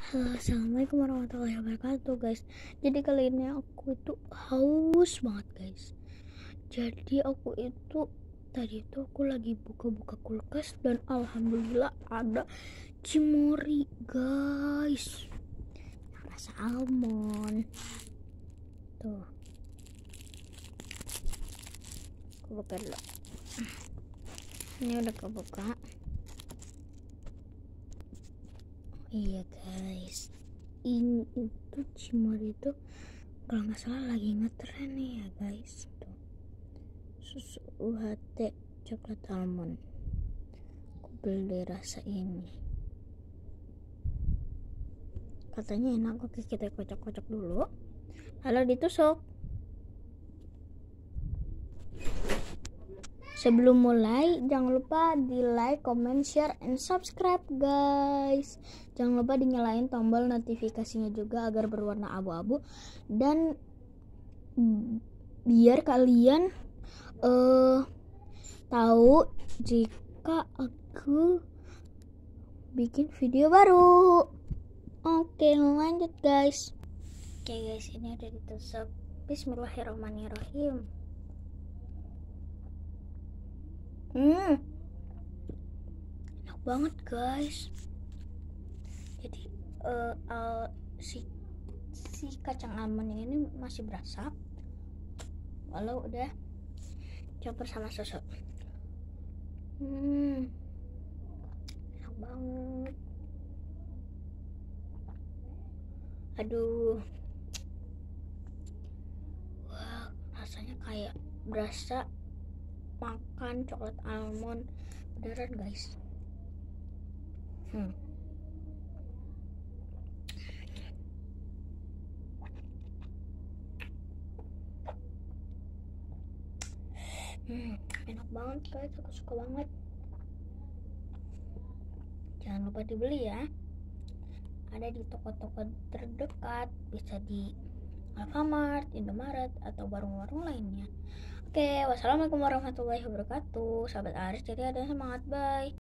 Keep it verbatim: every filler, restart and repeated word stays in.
Halo, assalamualaikum warahmatullahi wabarakatuh guys. Jadi kali ini aku itu haus banget guys. Jadi aku itu tadi itu aku lagi buka-buka kulkas dan alhamdulillah ada cimori guys, rasa almond tuh. Aku buka dulu. Ini udah kebuka. Iya guys, ini itu cimori itu kalau nggak salah lagi ngetren nih ya guys. Tuh, susu U H T coklat almond. Aku beli rasa ini. Katanya enak. Oke, kita kocok-kocok dulu. Lalu ditusuk. Sebelum mulai, jangan lupa di like, comment, share, and subscribe guys. Jangan lupa dinyalain tombol notifikasinya juga agar berwarna abu-abu. Dan biar kalian uh, tahu jika aku bikin video baru. Oke, lanjut guys. Oke guys, ini udah ditusuk. Bismillahirrahmanirrahim. Hmm, enak banget guys. Jadi uh, uh, si si kacang almond ini masih berasa, walau udah campur sama susu. Hmm, enak banget. Aduh, wah, rasanya kayak berasa makan coklat almond beneran guys. Hmm. Hmm, enak banget guys, aku suka banget. Jangan lupa dibeli ya. Ada di toko-toko terdekat, bisa di Alfamart, Indomaret, atau warung-warung lainnya. Oke, wassalamualaikum warahmatullahi wabarakatuh. Sahabat Aris, jadi ada semangat, bye.